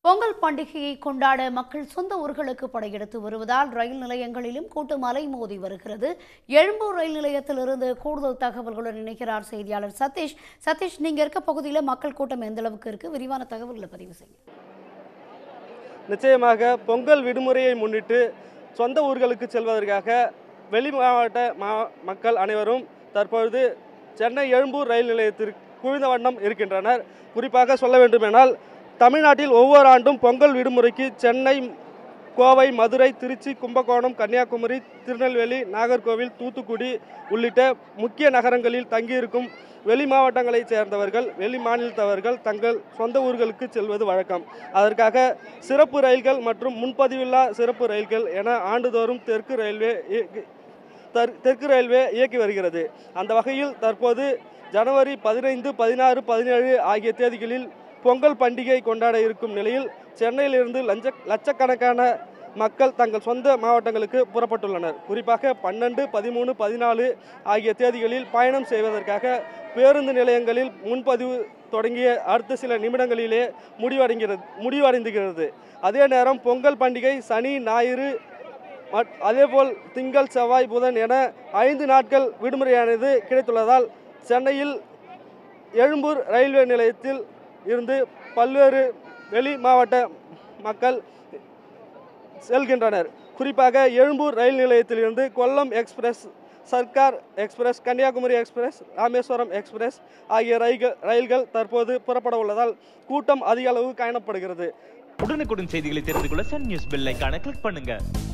பொங்கல் பண்டிகையை கொண்டாட மக்கள் சொந்த ஊர்களுக்கு படையெடுத்து வருவதால் ரயில் நிலையங்களிலும் கூட்டம் அலைமோதி வருகிறது. எழும்பூர் ரயில் நிலையத்திலிருந்து கூடுதல் தகவல்களுடன் இணைக்கிறார் செய்தியாளர் சதீஷ். சதீஷ், நீங்க இருக்க பகுதியில் மக்கள் கூட்டம் எந்த அளவுக்கு இருக்கு? விரிவான தகவல்களை பதிவு செய்யுங்க. நிச்சயமாக பொங்கல் விடுமுறையை முன்னிட்டு சொந்த ஊர்களுக்கு செல்வதற்காக வெளி மாவட்ட மக்கள் அனைவரும் தற்பொழுது சென்னை எழும்பூர் ரயில் நிலையத்திற்கு குவிந்த வண்ணம் இருக்கின்றனர். குறிப்பாக சொல்ல வேண்டுமென்றால் தமிழ்நாட்டில் ஒவ்வொரு ஆண்டும் பொங்கல் விடுமுறைக்கு சென்னை, கோவை, மதுரை, திருச்சி, கும்பகோணம், கன்னியாகுமரி, திருநெல்வேலி, நாகர்கோவில், தூத்துக்குடி உள்ளிட்ட முக்கிய நகரங்களில் தங்கியிருக்கும் வெளி மாவட்டங்களைச் சேர்ந்தவர்கள், வெளி மாநிலத்தவர்கள் தங்கள் சொந்த ஊர்களுக்கு செல்வது வழக்கம். அதற்காக சிறப்பு ரயில்கள் மற்றும் முன்பதிவில்லா சிறப்பு ரயில்கள் என ஆண்டுதோறும் தெற்கு ரயில்வே இயக்கி வருகிறது. அந்த வகையில் தற்போது ஜனவரி 15, 16, 17 ஆகிய தேதிகளில் பொங்கல் பண்டிகை கொண்டாட இருக்கும் நிலையில் சென்னையிலிருந்து லட்சக்கணக்கான மக்கள் தங்கள் சொந்த மாவட்டங்களுக்கு புறப்பட்டுள்ளனர். குறிப்பாக 12, 13, 14 ஆகிய தேதிகளில் பயணம் செய்வதற்காக பேருந்து நிலையங்களில் முன்பதிவு தொடங்கிய அடுத்த சில நிமிடங்களிலே முடிவடைந்துகிறது. அதே நேரம் பொங்கல் பண்டிகை சனி, ஞாயிறு, அதேபோல் திங்கள், செவ்வாய், புதன் என 5 நாட்கள் விடுமுறையானது கிடைத்துள்ளதால் சென்னையில் எழும்பூர் ரயில்வே நிலையத்தில் இருந்து பல்வேறு வெளி மாவட்ட மக்கள் செல்கின்றனர். குறிப்பாக எழும்பூர் ரயில் நிலையத்திலிருந்து Kollam express, Circar express, Kanyakumari express, Rameswaram express ஆகிய ரயில்கள் தற்போது புறப்பட உள்ளதால் கூட்டம் அதிக அளவு காணப்படுகிறது. உடனுக்குடன் செய்திகளை தெரிந்து கொள்ள சன் நியூஸ் பெல் ஐகானை கிளிக் பண்ணுங்க.